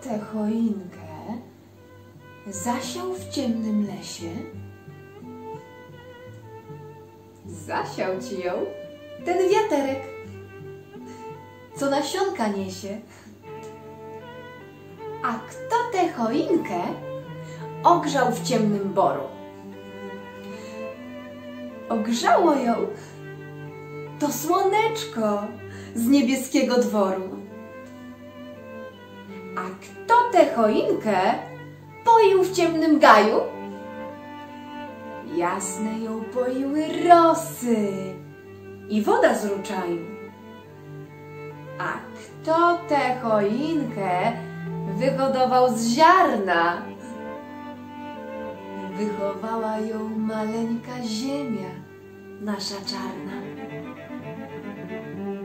tę choinkę zasiał w ciemnym lesie? Zasiał ci ją ten wiaterek, co nasionka niesie. A kto tę choinkę ogrzał w ciemnym boru? Ogrzało ją to słoneczko z niebieskiego dworu. A kto tę choinkę poił w ciemnym gaju? Jasne ją poiły rosy i woda z ruczaju. A kto tę choinkę wyhodował z ziarna? Wychowała ją maleńka ziemia, nasza czarna.